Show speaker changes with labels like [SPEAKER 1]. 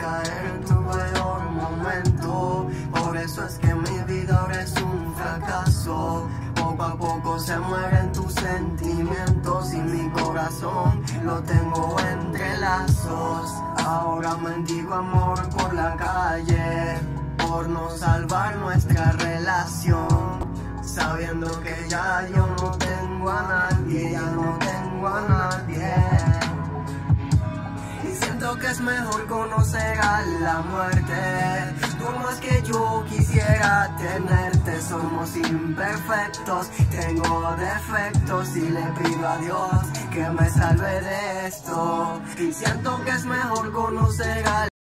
[SPEAKER 1] caer en tu peor momento. Por eso es que mi vida ahora es un fracaso. Poco a poco se mueren tus sentimientos y mi corazón lo tengo entre lazos. Ahora mendigo amor por la calle, por no salvar nuestra relación, sabiendo que ya yo no tengo a nadie, ya no tengo a nadie. Y siento que es mejor conocer a la muerte. Por más que yo quisiera tenerte, somos imperfectos, tengo defectos y le pido a Dios que me salve de esto. Y siento que es mejor conocer a